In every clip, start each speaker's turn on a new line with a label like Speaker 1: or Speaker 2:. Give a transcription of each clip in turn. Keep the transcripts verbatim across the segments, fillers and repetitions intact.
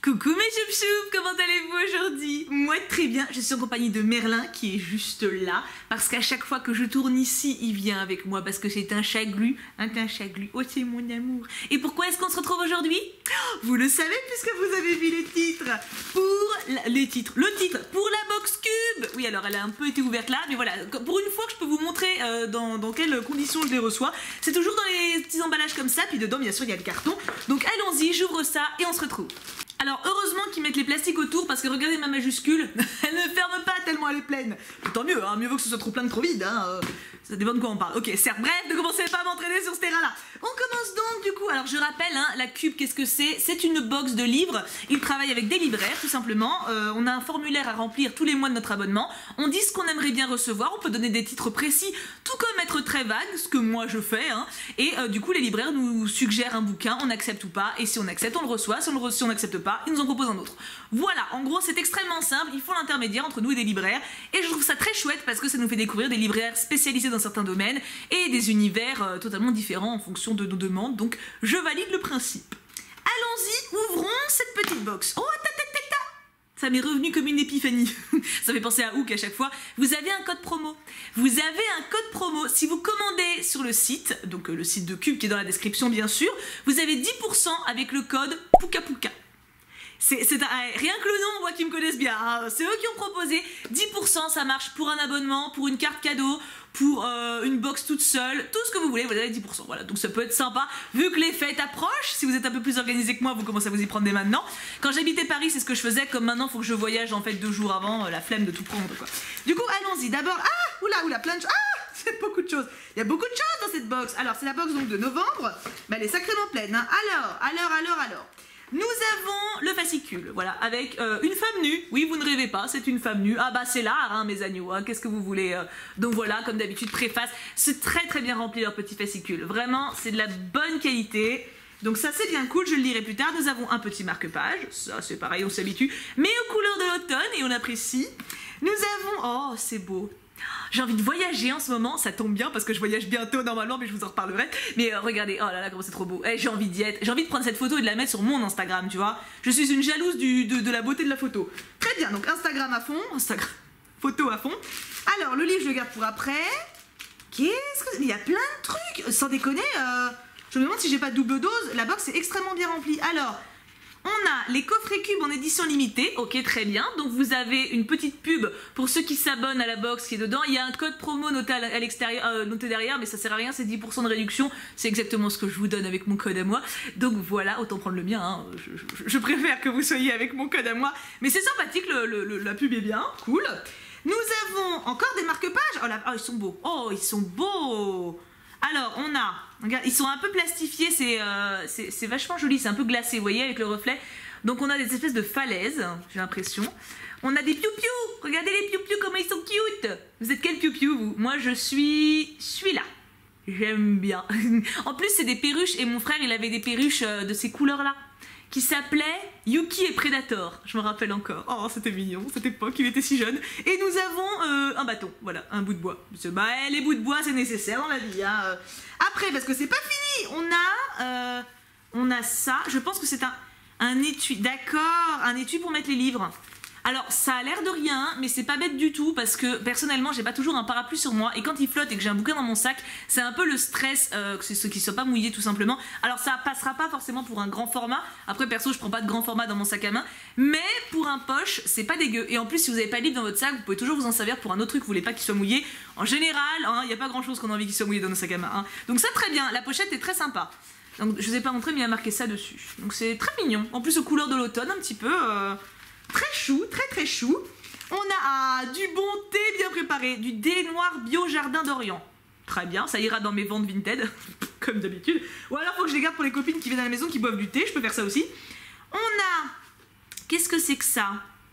Speaker 1: Coucou mes choup-choup, comment allez-vous aujourd'hui? Moi très bien, je suis en compagnie de Merlin qui est juste là, parce qu'à chaque fois que je tourne ici, il vient avec moi, parce que c'est un chat glu, un, un chat glu, oh c'est mon amour. Et pourquoi est-ce qu'on se retrouve aujourd'hui? Vous le savez puisque vous avez vu les titres, pour la, les titres, le titre, pour la box cube. Oui alors elle a un peu été ouverte là, mais voilà, pour une fois que je peux vous montrer euh, dans, dans quelles conditions je les reçois, c'est toujours dans les petits emballages comme ça, puis dedans bien sûr il y a le carton, donc allons-y, j'ouvre ça et on se retrouve. Alors heureusement qu'ils mettent les plastiques autour parce que regardez ma majuscule, elle ne ferme pas tellement elle est pleine. Mais tant mieux, hein, mieux vaut que ce soit trop plein que trop vide, hein, euh, ça dépend de quoi on parle. Ok, certes, bref, ne commencez pas à m'entraîner sur ce terrain-là. On commence donc du coup, alors je rappelle, hein, la cube, qu'est-ce que c'est? C'est une box de livres, ils travaillent avec des libraires tout simplement, euh, on a un formulaire à remplir tous les mois de notre abonnement, on dit ce qu'on aimerait bien recevoir, on peut donner des titres précis, tout comme être très vague, ce que moi je fais, hein, et euh, du coup les libraires nous suggèrent un bouquin, on accepte ou pas, et si on accepte, on le reçoit, si on si on n'accepte pas, ils nous en proposent un autre. Voilà, en gros c'est extrêmement simple, il faut l'intermédiaire entre nous et des libraires, et je trouve ça très chouette parce que ça nous fait découvrir des libraires spécialisés dans certains domaines, et des univers euh, totalement différents en fonction de nos demandes, donc je valide le principe. Allons-y, ouvrons cette petite box. Oh, ta, ta, ta, ta. Ça m'est revenu comme une épiphanie. Ça fait penser à Hook à chaque fois. Vous avez un code promo. Vous avez un code promo. Si vous commandez sur le site, donc euh, le site de Cube qui est dans la description bien sûr, vous avez dix pour cent avec le code Pouka Pouka. C'est, c'est, rien que le nom, moi qui me connaissent bien, hein, c'est eux qui ont proposé. dix pour cent ça marche pour un abonnement, pour une carte cadeau, pour euh, une box toute seule, tout ce que vous voulez, vous avez dix pour cent. Voilà, donc ça peut être sympa, vu que les fêtes approchent. Si vous êtes un peu plus organisé que moi, vous commencez à vous y prendre dès maintenant. Quand j'habitais Paris, c'est ce que je faisais, comme maintenant, il faut que je voyage en fait deux jours avant, euh, la flemme de tout prendre quoi. Du coup, allons-y, d'abord, ah, oula, oula, plein de choses, ah, c'est beaucoup de choses. Il y a beaucoup de choses dans cette box. Alors, c'est la box donc de novembre, mais elle est sacrément pleine, hein. Alors, alors, alors, alors. Nous avons le fascicule, voilà, avec euh, une femme nue. Oui, vous ne rêvez pas, c'est une femme nue. Ah bah c'est l'art, hein, mes agneaux, hein, qu'est-ce que vous voulez euh... Donc voilà, comme d'habitude, préface. C'est très très bien rempli leur petit fascicule. Vraiment, c'est de la bonne qualité. Donc ça c'est bien cool, je le lirai plus tard. Nous avons un petit marque-page, ça c'est pareil, on s'habitue. Mais aux couleurs de l'automne, et on apprécie. Nous avons... Oh, c'est beau. J'ai envie de voyager en ce moment, ça tombe bien parce que je voyage bientôt normalement, mais je vous en reparlerai. Mais euh, regardez, oh là là, comment c'est trop beau. Eh, j'ai envie d'y être, j'ai envie de prendre cette photo et de la mettre sur mon Instagram, tu vois. Je suis une jalouse du, de, de la beauté de la photo. Très bien, donc Instagram à fond, Instagram, photo à fond. Alors, le livre, je le garde pour après. Qu'est-ce que... Il y a plein de trucs, sans déconner. Euh, je me demande si j'ai pas de double dose. La box est extrêmement bien remplie. Alors... On a les coffrets cubes en édition limitée, ok très bien, donc vous avez une petite pub pour ceux qui s'abonnent à la box qui est dedans, il y a un code promo noté à l'extérieur, euh, noté derrière, mais ça sert à rien, c'est dix pour cent de réduction, c'est exactement ce que je vous donne avec mon code à moi, donc voilà, autant prendre le mien, hein. je, je, je préfère que vous soyez avec mon code à moi, mais c'est sympathique, le, le, le, la pub est bien, cool. Nous avons encore des marque-pages, oh, là, oh ils sont beaux, oh ils sont beaux. Alors, on a, regarde, ils sont un peu plastifiés, c'est euh, vachement joli, c'est un peu glacé, vous voyez, avec le reflet. Donc, on a des espèces de falaises, j'ai l'impression. On a des piou-piou, regardez les piou-piou, comment ils sont cute. Vous êtes quel piou-piou, vous? Moi, je suis celui-là. J'aime bien. En plus, c'est des perruches, et mon frère, il avait des perruches de ces couleurs-là, qui s'appelait Yuki et Predator, je me rappelle encore. Oh, c'était mignon, cette époque, il était si jeune. Et nous avons euh, un bâton, voilà, un bout de bois. Bah, les bouts de bois, c'est nécessaire dans la vie. Hein. Après, parce que c'est pas fini, on a, euh, on a ça, je pense que c'est un, un étui, d'accord, un étui pour mettre les livres. Alors, ça a l'air de rien, mais c'est pas bête du tout parce que personnellement, j'ai pas toujours un parapluie sur moi et quand il flotte et que j'ai un bouquin dans mon sac, c'est un peu le stress euh, que ce qui soit pas mouillé tout simplement. Alors, ça passera pas forcément pour un grand format. Après, perso, je prends pas de grand format dans mon sac à main, mais pour un poche, c'est pas dégueu. Et en plus, si vous avez pas de livre dans votre sac, vous pouvez toujours vous en servir pour un autre truc, vous voulez pas qu'il soit mouillé. En général, il hein, y a pas grand chose qu'on a envie qu'il soit mouillé dans nos sacs à main. Hein. Donc ça, très bien. La pochette est très sympa. Donc, je vous ai pas montré, mais il y a marqué ça dessus. Donc c'est très mignon. En plus, aux couleurs de l'automne, un petit peu. Euh... Très chou, très très chou. On a ah, du bon thé bien préparé, du thé noir bio jardin d'Orient. Très bien, ça ira dans mes ventes Vinted, comme d'habitude. Ou alors faut que je les garde pour les copines qui viennent à la maison, qui boivent du thé, je peux faire ça aussi. On a... Qu'est-ce que c'est que ça?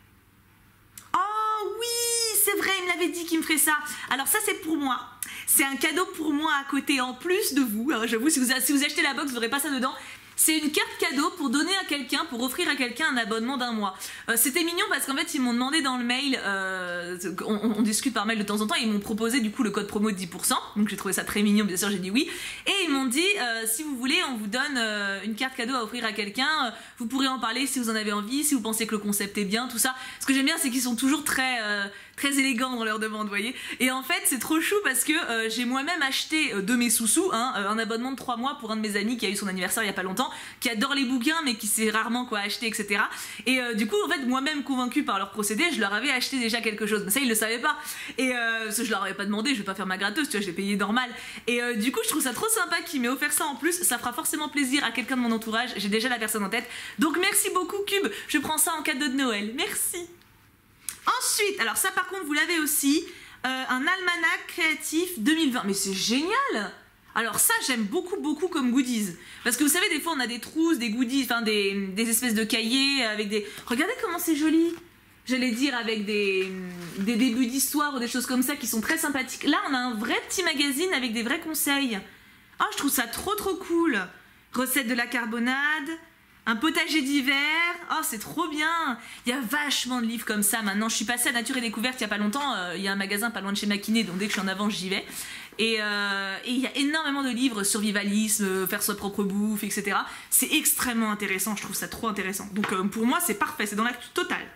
Speaker 1: Oh oui, c'est vrai, il me l'avait dit qu'il me ferait ça. Alors ça c'est pour moi. C'est un cadeau pour moi à côté, en plus de vous. J'avoue, si vous, si vous achetez la box, vous n'aurez pas ça dedans. C'est une carte cadeau pour donner à quelqu'un, pour offrir à quelqu'un un abonnement d'un mois. Euh, C'était mignon parce qu'en fait ils m'ont demandé dans le mail, euh, on, on discute par mail de temps en temps, ils m'ont proposé du coup le code promo de dix pour cent, donc j'ai trouvé ça très mignon, bien sûr j'ai dit oui. Et ils m'ont dit, euh, si vous voulez on vous donne euh, une carte cadeau à offrir à quelqu'un, euh, vous pourrez en parler si vous en avez envie, si vous pensez que le concept est bien, tout ça. Ce que j'aime bien c'est qu'ils sont toujours très... Euh, très élégant dans leur demande, vous voyez. Et en fait, c'est trop chou parce que euh, j'ai moi-même acheté euh, de mes sous-sous hein, euh, un abonnement de trois mois pour un de mes amis qui a eu son anniversaire il y a pas longtemps, qui adore les bouquins mais qui sait rarement quoi acheter, et cetera. Et euh, du coup, en fait, moi-même convaincue par leur procédé, je leur avais acheté déjà quelque chose. Mais ça, ils le savaient pas. Et euh, parce que je leur avais pas demandé, je vais pas faire ma gratteuse, tu vois, je l'ai payé normal. Et euh, du coup, je trouve ça trop sympa qu'ils m'aient offert ça en plus. Ça fera forcément plaisir à quelqu'un de mon entourage. J'ai déjà la personne en tête. Donc merci beaucoup, Cube. Je prends ça en cadeau de Noël. Merci. Ensuite, alors ça par contre vous l'avez aussi, euh, un almanach créatif deux mille vingt, mais c'est génial. Alors ça j'aime beaucoup beaucoup comme goodies, parce que vous savez des fois on a des trousses, des goodies, enfin des, des espèces de cahiers avec des... Regardez comment c'est joli, j'allais dire avec des, des débuts d'histoire ou des choses comme ça qui sont très sympathiques. Là on a un vrai petit magazine avec des vrais conseils. Oh je trouve ça trop trop cool. Recette de la carbonade... Un potager d'hiver, oh c'est trop bien. Il y a vachement de livres comme ça maintenant. Je suis passée à Nature et Découverte il y a pas longtemps, euh, il y a un magasin pas loin de chez Maquiné, donc dès que je suis en avance j'y vais. Et euh, et il y a énormément de livres, survivalisme, faire sa propre bouffe, et cetera. C'est extrêmement intéressant, je trouve ça trop intéressant. Donc euh, pour moi c'est parfait, c'est dans l'actu totale.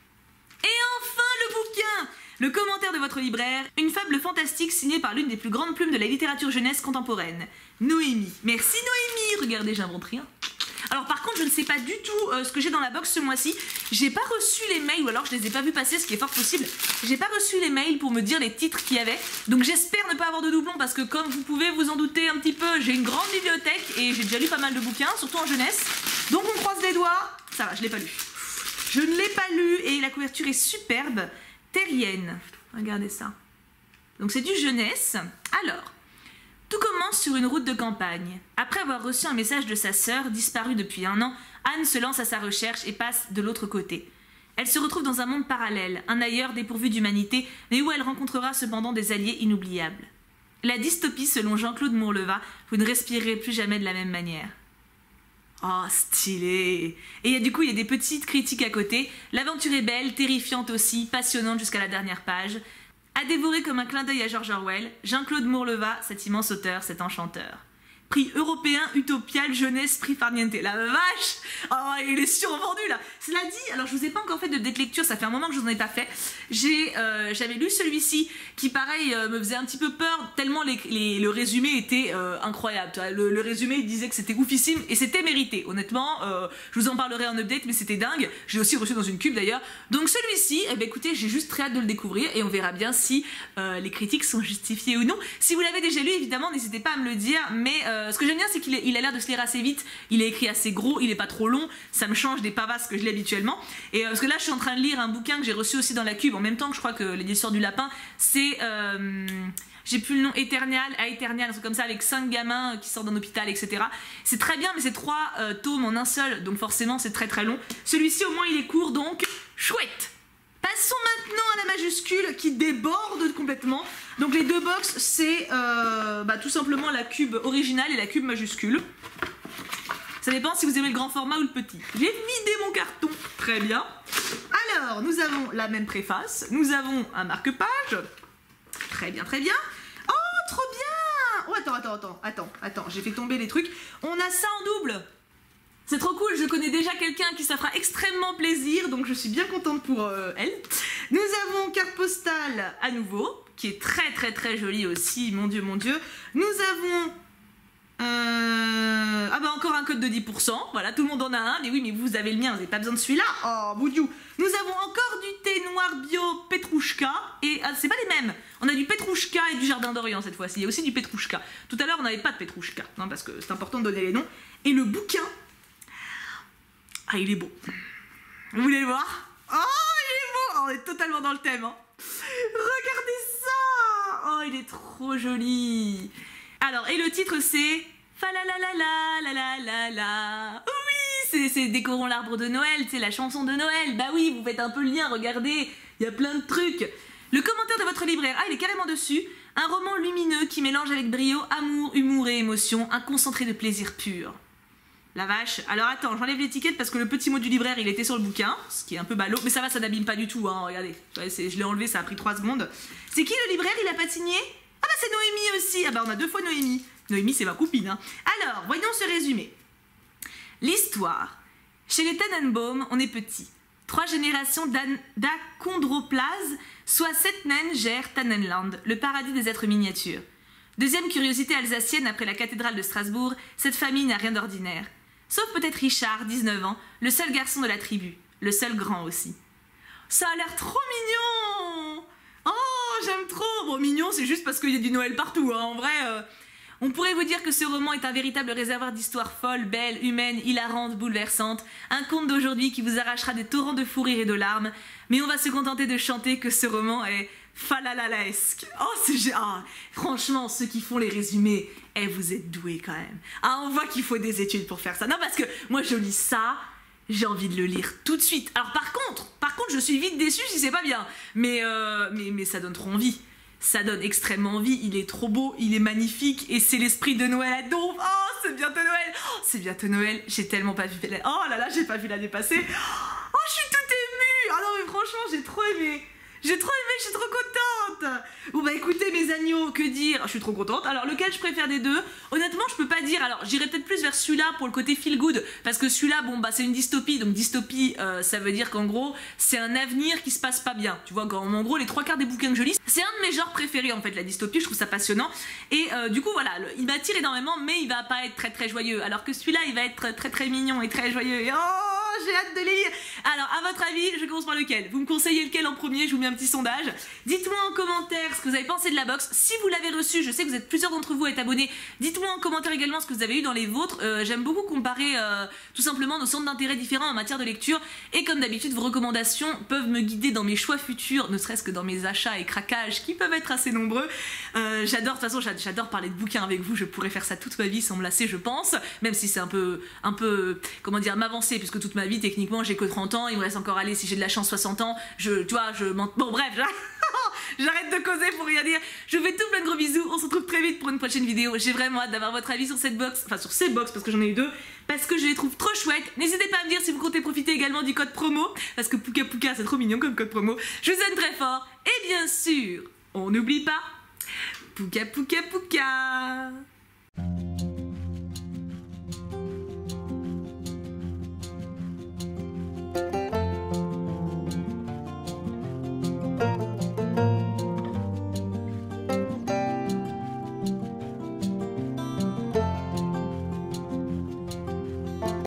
Speaker 1: Et enfin le bouquin, le commentaire de votre libraire, une fable fantastique signée par l'une des plus grandes plumes de la littérature jeunesse contemporaine, Noémie. Merci Noémie, regardez j'invente rien. Alors par contre je ne sais pas du tout euh, ce que j'ai dans la box ce mois-ci. J'ai pas reçu les mails, ou alors je les ai pas vus passer, ce qui est fort possible. J'ai pas reçu les mails pour me dire les titres qu'il y avait. Donc j'espère ne pas avoir de doublons parce que comme vous pouvez vous en douter un petit peu, j'ai une grande bibliothèque et j'ai déjà lu pas mal de bouquins, surtout en jeunesse. Donc on croise les doigts. Ça va, je l'ai pas lu. Je ne l'ai pas lu et la couverture est superbe. Terrienne. Regardez ça. Donc c'est du jeunesse. Alors... Tout commence sur une route de campagne. Après avoir reçu un message de sa sœur, disparue depuis un an, Anne se lance à sa recherche et passe de l'autre côté. Elle se retrouve dans un monde parallèle, un ailleurs dépourvu d'humanité, mais où elle rencontrera cependant des alliés inoubliables. La dystopie, selon Jean-Claude Mourleva, vous ne respirerez plus jamais de la même manière. Oh, stylé! Et du coup, il y a des petites critiques à côté. L'aventure est belle, terrifiante aussi, passionnante jusqu'à la dernière page. À dévorer comme un clin d'œil à George Orwell, Jean-Claude Mourleva, cet immense auteur, cet enchanteur. Prix européen Utopial Jeunesse Prix Farniente. La vache! Oh, il est survendu là! Cela dit, alors je vous ai pas encore fait de date lecture, ça fait un moment que je vous en ai pas fait. J'ai, euh, j'avais lu celui-ci qui, pareil, euh, me faisait un petit peu peur tellement les, les, le résumé était euh, incroyable. Tu vois, le, le résumé il disait que c'était oufissime et c'était mérité. Honnêtement, euh, je vous en parlerai en update, mais c'était dingue. J'ai aussi reçu dans une cube d'ailleurs. Donc celui-ci, eh ben, écoutez, j'ai juste très hâte de le découvrir et on verra bien si euh, les critiques sont justifiées ou non. Si vous l'avez déjà lu, évidemment, n'hésitez pas à me le dire, mais euh, ce que j'aime bien, c'est qu'il il a l'air de se lire assez vite, il est écrit assez gros, il est pas trop long, ça me change des pavasses que je lis habituellement. Et euh, parce que là, je suis en train de lire un bouquin que j'ai reçu aussi dans la cube, en même temps que je crois que l'édition du lapin, c'est... Euh, j'ai plus le nom, Éternel, à Éternel, un truc comme ça, avec cinq gamins qui sortent d'un hôpital, et cetera. C'est très bien, mais c'est trois euh, tomes en un seul, donc forcément c'est très très long. Celui-ci au moins il est court, donc chouette. Passons maintenant à la majuscule qui déborde complètement. Donc les deux box, c'est euh, bah, tout simplement la cube originale et la cube majuscule. Ça dépend si vous aimez le grand format ou le petit. J'ai vidé mon carton. Très bien. Alors, nous avons la même préface. Nous avons un marque-page. Très bien, très bien. Oh, trop bien. Oh, attends, attends, attends, attends, attends. J'ai fait tomber les trucs. On a ça en double. C'est trop cool, je connais déjà quelqu'un qui ça fera extrêmement plaisir, donc je suis bien contente pour euh, elle. Nous avons carte postale à nouveau, qui est très très très jolie aussi, mon dieu, mon dieu. Nous avons... Euh... Ah bah encore un code de dix pour cent, voilà, tout le monde en a un, mais oui, mais vous avez le mien, vous n'avez pas besoin de celui-là. Oh, mon dieu. Nous avons encore du thé noir bio Petrouchka, et ah, c'est pas les mêmes. On a du Petrouchka et du Jardin d'Orient cette fois-ci, il y a aussi du Petrouchka. Tout à l'heure, on n'avait pas de Petrouchka, hein, parce que c'est important de donner les noms. Et le bouquin... Ah, il est beau. Vous voulez le voir? Oh, il est beau. Oh, on est totalement dans le thème. Hein. Regardez ça. Oh, il est trop joli. Alors, et le titre, c'est... Fa la la la la la la la la. Oui, c'est Décorons l'arbre de Noël, c'est la chanson de Noël. Bah oui, vous faites un peu le lien, regardez. Il y a plein de trucs. Le commentaire de votre libraire, ah, il est carrément dessus. Un roman lumineux qui mélange avec brio amour, humour et émotion. Un concentré de plaisir pur. la vache. Alors attends, j'enlève l'étiquette parce que le petit mot du libraire, il était sur le bouquin, ce qui est un peu ballot, mais ça va, ça n'abîme pas du tout, hein, regardez. Je l'ai enlevé, ça a pris trois secondes. C'est qui le libraire? Il a pas signé? Ah bah c'est Noémie aussi. Ah bah on a deux fois Noémie. Noémie, c'est ma copine. Hein. Alors, voyons ce résumé. L'histoire. Chez les Tannenbaum, on est petit. Trois générations d'achondroplases, soit sept naines gèrent Tannenland, le paradis des êtres miniatures. Deuxième curiosité alsacienne après la cathédrale de Strasbourg, cette famille n'a rien d'ordinaire. Sauf peut-être Richard, dix-neuf ans, le seul garçon de la tribu, le seul grand aussi. Ça a l'air trop mignon! Oh, j'aime trop! Bon, mignon, c'est juste parce qu'il y a du Noël partout, hein. En vrai... Euh... On pourrait vous dire que ce roman est un véritable réservoir d'histoires folles, belles, humaines, hilarantes, bouleversantes, un conte d'aujourd'hui qui vous arrachera des torrents de fou rire et de larmes, mais on va se contenter de chanter que ce roman est falalalaesque. Oh, c'est... Ah, franchement, ceux qui font les résumés, eh, vous êtes doués quand même. Ah, on voit qu'il faut des études pour faire ça. Non, parce que moi, je lis ça, j'ai envie de le lire tout de suite. Alors, par contre, par contre, je suis vite déçue si c'est pas bien, mais, euh, mais, mais ça donne trop envie. Ça donne extrêmement envie, il est trop beau, il est magnifique et c'est l'esprit de Noël à donf. Oh, c'est bientôt Noël. Oh, c'est bientôt Noël, j'ai tellement pas vu la... Oh là là, j'ai pas vu la dépasser. Oh, je suis toute émue. Ah non mais franchement, j'ai trop aimé. J'ai trop aimé, je suis trop contente. Bon bah écoutez mes agneaux, que dire? Je suis trop contente. Alors lequel je préfère des deux? Honnêtement je peux pas dire. Alors j'irais peut-être plus vers celui-là pour le côté feel good. Parce que celui-là, bon bah c'est une dystopie. Donc dystopie euh, ça veut dire qu'en gros c'est un avenir qui se passe pas bien. Tu vois, quand, en gros les trois quarts des bouquins que je lis, c'est un de mes genres préférés en fait, la dystopie. Je trouve ça passionnant. Et euh, du coup voilà, le, il m'attire énormément mais il va pas être très très joyeux. Alors que celui-là il va être très très mignon et très joyeux. Et oh, j'ai hâte de les lire. Alors à votre avis, je commence par lequel? Vous me conseillez lequel en premier? Je vous mets un petit sondage. Dites-moi en commentaire ce que vous avez pensé de la box. Si vous l'avez reçu, je sais que vous êtes plusieurs d'entre vous à être abonnés. Dites-moi en commentaire également ce que vous avez eu dans les vôtres. Euh, J'aime beaucoup comparer euh, tout simplement nos centres d'intérêt différents en matière de lecture. Et comme d'habitude, vos recommandations peuvent me guider dans mes choix futurs, ne serait-ce que dans mes achats et craquages qui peuvent être assez nombreux. Euh, j'adore, de toute façon, j'adore parler de bouquins avec vous. Je pourrais faire ça toute ma vie sans me lasser, je pense. Même si c'est un peu, un peu, comment dire, m'avancer, puisque toute ma vie, techniquement, j'ai que trente ans. Il me reste encore, allez, si j'ai de la chance, soixante ans. Je, tu vois, je m'en... Bon, bref, j'arrête de causer pour rien dire. Je vous fais tout plein de gros bisous. On se retrouve très vite pour une prochaine vidéo. J'ai vraiment hâte d'avoir votre avis sur cette box. Enfin, sur ces box, parce que j'en ai eu deux. Parce que je les trouve trop chouettes. N'hésitez pas à me dire si vous comptez profiter également du code promo. Parce que Pouka Pouka, c'est trop mignon comme code promo. Je vous aime très fort. Et bien sûr, on n'oublie pas, Pouka Pouka Pouka.